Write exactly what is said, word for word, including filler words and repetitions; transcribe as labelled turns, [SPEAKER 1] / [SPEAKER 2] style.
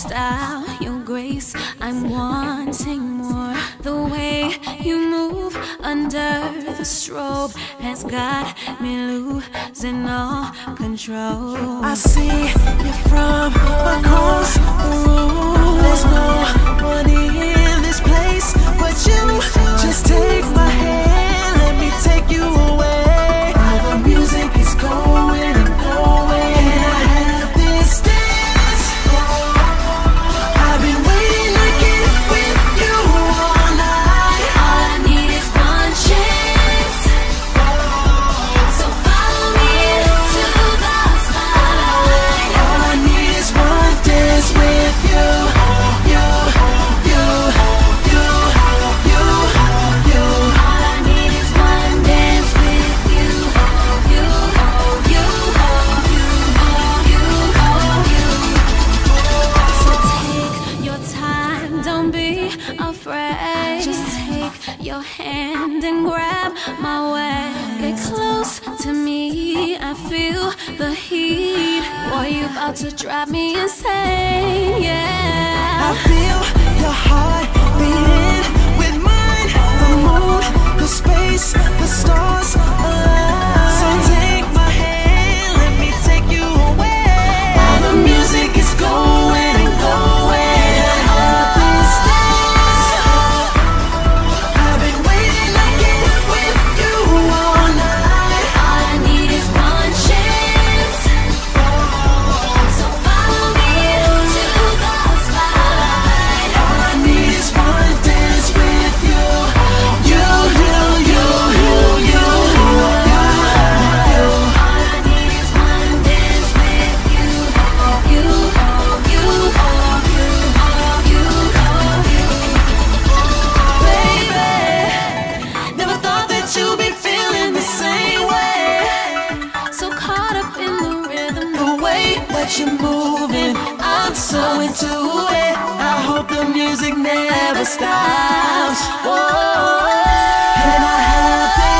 [SPEAKER 1] style, your grace, I'm wanting more. The way you move under the strobe has got me losing all control.
[SPEAKER 2] I see you from across the room. There's no one in this place but you. Just take my hand, let me take you away. Where the music is going and going. Can I have this dance? I've been waiting to get with you all night.
[SPEAKER 1] All I need is one chance, so follow me to the spotlight.
[SPEAKER 2] All I need is one dance with you. You, you, you, you, you.
[SPEAKER 1] All I need is one dance with you. You, you, you, you, you. So take your time, don't be afraid. Just take your hand and grab my way. Get close to me, I feel the heat. Boy, you about to drive me insane, yeah.
[SPEAKER 2] I feel your heart beating with mine. The moon, the space, the stars align. So take my hand, let me take you away. All the music is going and going. I have this dance. I've been waiting to get with you all night.
[SPEAKER 1] All I need is one chance, so follow me to the spotlight.
[SPEAKER 2] All I need is one dance with you. You, you, you, you, you, you, you.
[SPEAKER 1] All I need is one dance with you. You, you, you, you, you.
[SPEAKER 2] Baby, never thought that you'd be feeling the same way.
[SPEAKER 1] So caught up in the rhythm,
[SPEAKER 2] The way that you're moving, I'm so into it. I hope the music never stops. Whoa, can I have this?